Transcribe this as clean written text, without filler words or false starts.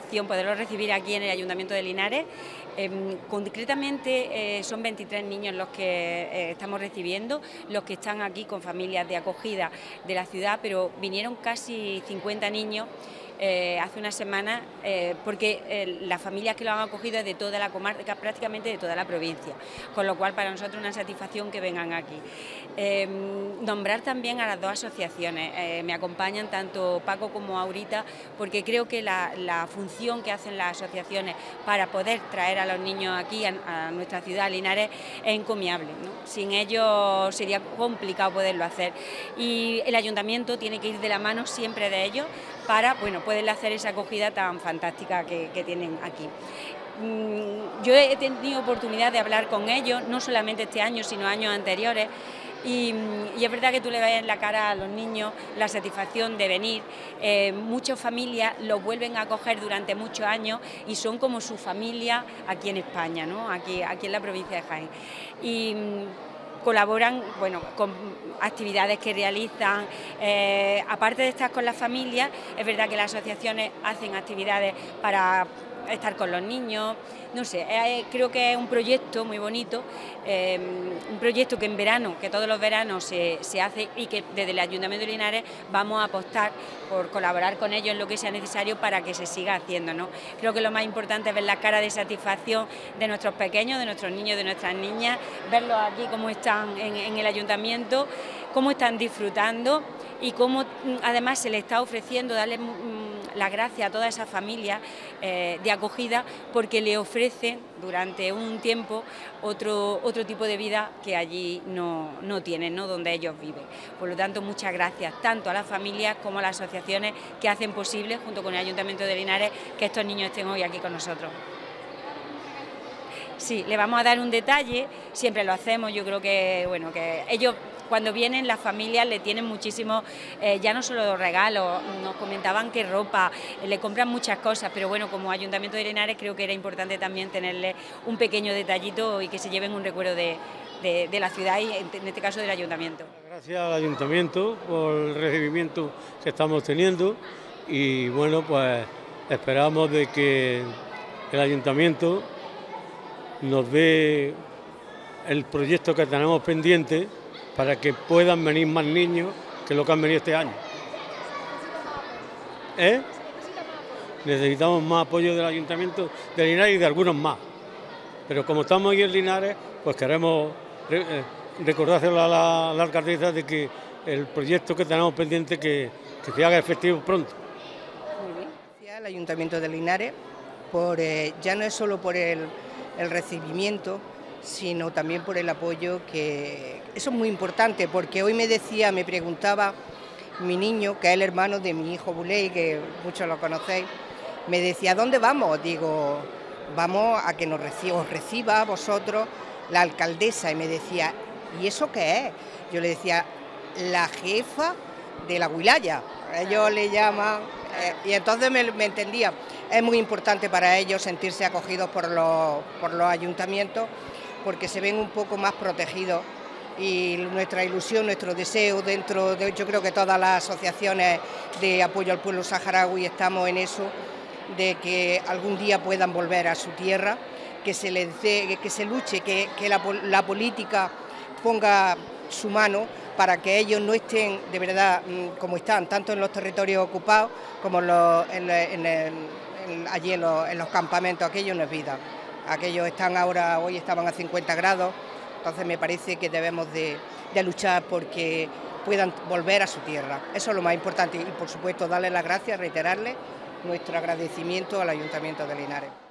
satisfacción poderlos recibir aquí en el Ayuntamiento de Linares. Concretamente son 23 niños los que estamos recibiendo, los que están aquí con familias de acogida de la ciudad, pero vinieron casi 50 niños hace una semana, porque las familias que lo han acogido es de toda la comarca, prácticamente de toda la provincia, con lo cual para nosotros es una satisfacción que vengan aquí. Nombrar también a las dos asociaciones, me acompañan tanto Paco como Aurita, porque creo que la función que hacen las asociaciones para poder traer a los niños aquí a nuestra ciudad, Linares, es encomiable, ¿no? Sin ellos sería complicado poderlo hacer, y el ayuntamiento tiene que ir de la mano siempre de ellos para, bueno, poderle hacer esa acogida tan fantástica que tienen aquí. Yo he tenido oportunidad de hablar con ellos, no solamente este año, sino años anteriores, y es verdad que tú le ves en la cara a los niños la satisfacción de venir. Muchas familias los vuelven a acoger durante muchos años y son como su familia aquí en España, ¿no? Aquí en la provincia de Jaén. Y colaboran, bueno, con actividades que realizan, aparte de estar con las familias, es verdad que las asociaciones hacen actividades para estar con los niños, no sé, creo que es un proyecto muy bonito, un proyecto que en verano, que todos los veranos se hace, y que desde el Ayuntamiento de Linares vamos a apostar por colaborar con ellos en lo que sea necesario para que se siga haciendo, ¿no? Creo que lo más importante es ver la cara de satisfacción de nuestros pequeños, de nuestros niños, de nuestras niñas, verlos aquí cómo están en el Ayuntamiento, cómo están disfrutando y cómo además se les está ofreciendo darles las gracias a todas esas familias de acogida, porque le ofrecen durante un tiempo otro tipo de vida que allí no tienen, ¿no? Donde ellos viven. Por lo tanto, muchas gracias tanto a las familias como a las asociaciones que hacen posible, junto con el Ayuntamiento de Linares, que estos niños estén hoy aquí con nosotros. Sí, le vamos a dar un detalle, siempre lo hacemos, yo creo que, bueno, que ellos cuando vienen, las familias le tienen muchísimo, ya no solo regalos, nos comentaban que ropa, le compran muchas cosas, pero bueno, como Ayuntamiento de Linares creo que era importante también tenerle un pequeño detallito y que se lleven un recuerdo de la ciudad y en este caso del Ayuntamiento. Gracias al Ayuntamiento por el recibimiento que estamos teniendo y bueno, pues esperamos de que el Ayuntamiento nos dé el proyecto que tenemos pendiente para que puedan venir más niños que lo que han venido este año. Necesitamos más apoyo del Ayuntamiento de Linares y de algunos más. Pero como estamos aquí en Linares, pues queremos recordárselo a la alcaldesa de que el proyecto que tenemos pendiente que se haga efectivo pronto. Muy bien. Gracias al Ayuntamiento de Linares, ya no es solo por el recibimiento, sino también por el apoyo, que eso es muy importante, porque hoy me preguntaba mi niño, que es el hermano de mi hijo Buley, que muchos lo conocéis, me decía, ¿a dónde vamos? Digo, vamos a que os reciba a vosotros la alcaldesa, y me decía, ¿y eso qué es? Yo le decía, la jefa de la wilaya, ellos le llaman, y entonces me entendía. Es muy importante para ellos sentirse acogidos por los ayuntamientos, porque se ven un poco más protegidos, y nuestra ilusión, nuestro deseo dentro de, yo creo que todas las asociaciones de apoyo al pueblo saharaui estamos en eso, de que algún día puedan volver a su tierra, que se luche, que la política ponga su mano para que ellos no estén de verdad como están, tanto en los territorios ocupados como allí en los campamentos. Aquello no es vida. Aquellos están ahora, hoy estaban a 50 grados, entonces me parece que debemos de luchar porque puedan volver a su tierra. Eso es lo más importante y por supuesto darles las gracias, reiterarles nuestro agradecimiento al Ayuntamiento de Linares.